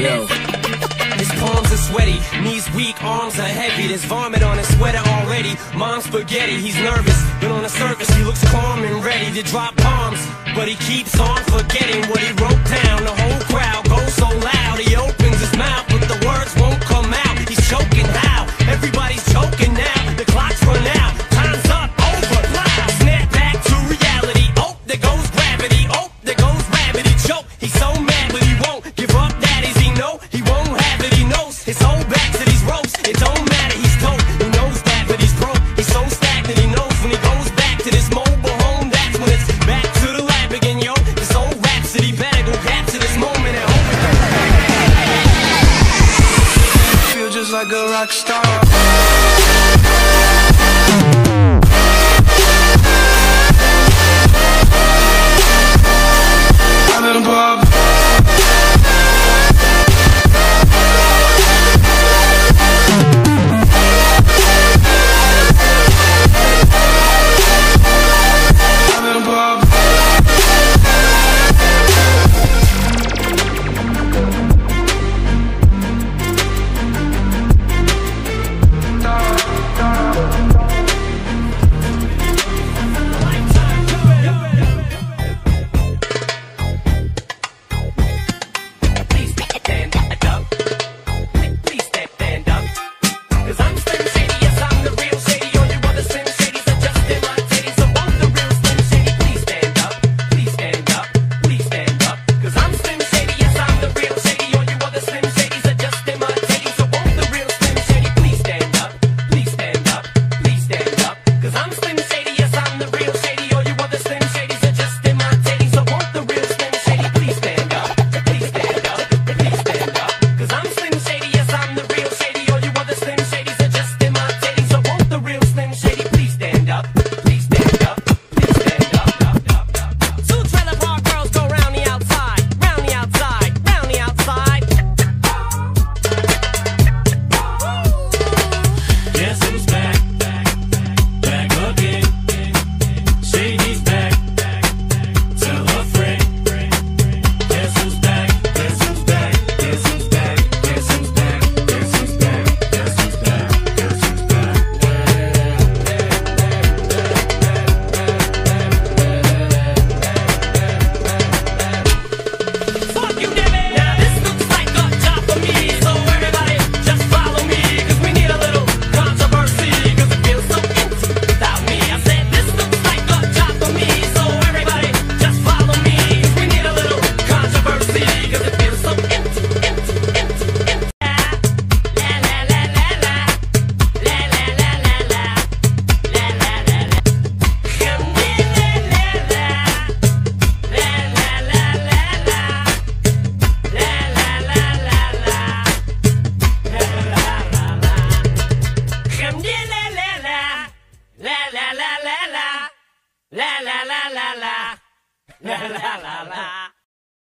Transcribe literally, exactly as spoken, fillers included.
Yo. His palms are sweaty, knees weak, arms are heavy. There's vomit on his sweater already. Mom's spaghetti, he's nervous, but on the surface he looks calm and ready to drop bombs. But he keeps on forgetting what he wrote down. The whole crowd goes so loud, he opens his mouth, but the words won't come out. He's choking how? Everybody's choking now. The clock's run out, time's up, over, loud. Snap back to reality. Oh, there goes gravity. Oh, there goes rabbit. He choke. He's so mad, but he won't give up. Daddies, he know he won't have it. He knows his whole back to these ropes. It don't matter, he's dope. He knows that, but he's broke. He's so stagnant. He knows when he goes back to this mobile home, that's when it's back to the lab again, yo. This old rhapsody better go capture this moment at home. Feel just like a rock star.